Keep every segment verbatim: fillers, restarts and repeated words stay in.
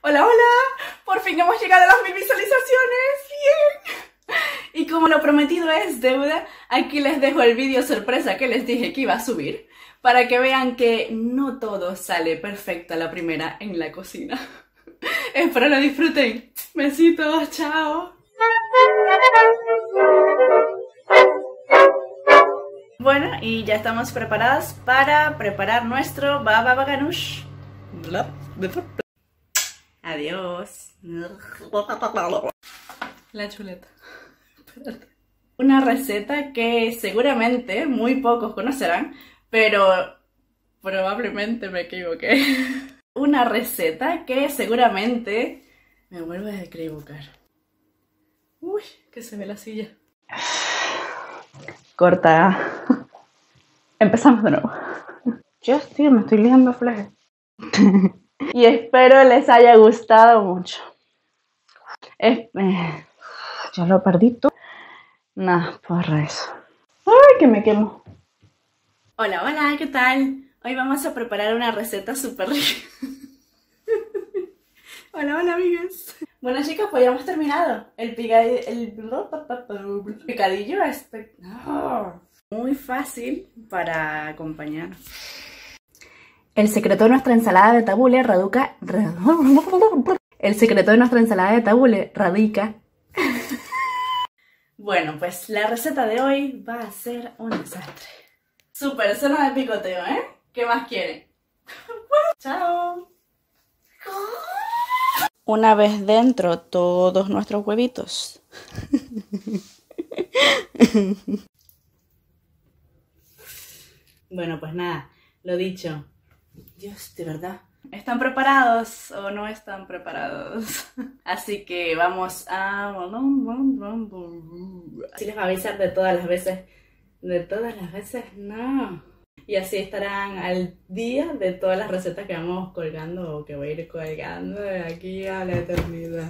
Hola, hola, por fin hemos llegado a las mil visualizaciones, bien. Y como lo prometido es deuda, aquí les dejo el vídeo sorpresa que les dije que iba a subir, para que vean que no todo sale perfecto a la primera en la cocina. Espero lo disfruten. Besitos, chao. Bueno, y ya estamos preparadas para preparar nuestro baba ganoush. Adiós. La chuleta. Una receta que seguramente muy pocos conocerán, pero probablemente me equivoqué. Una receta que seguramente me vuelvo a equivocar. Uy, que se ve la silla. Corta. Empezamos de nuevo. Yo tío, me estoy liando flash. Y espero les haya gustado mucho. Es, eh, ya lo perdí todo. Nada, porra eso. Ay, que me quemo. Hola, hola, ¿qué tal? Hoy vamos a preparar una receta súper rica. Hola, hola, amigas. Bueno, chicos, pues ya hemos terminado. El, picadillo, el picadillo es muy fácil para acompañar. El secreto de nuestra ensalada de tabule radica... El secreto de nuestra ensalada de tabule radica... Bueno, pues la receta de hoy va a ser un desastre. Súper, zona de picoteo, ¿eh? ¿Qué más quieren? ¡Chao! Una vez dentro todos nuestros huevitos. Bueno, pues nada, lo dicho. Dios, de verdad. ¿Están preparados o no están preparados? Así que vamos a... Así les va a avisar de todas las veces. De todas las veces, no. Y así estarán al día de todas las recetas que vamos colgando o que voy a ir colgando de aquí a la eternidad.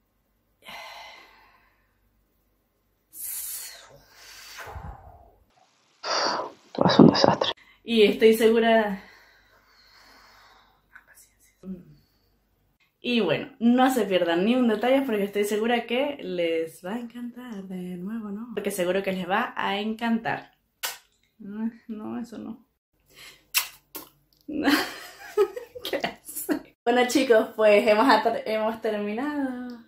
Todo es un desastre. Y estoy segura... Y bueno, no se pierdan ni un detalle porque estoy segura que les va a encantar de nuevo, ¿no? Porque seguro que les va a encantar. No, no eso no. No. ¿Qué hace? Bueno chicos, pues hemos, hemos terminado.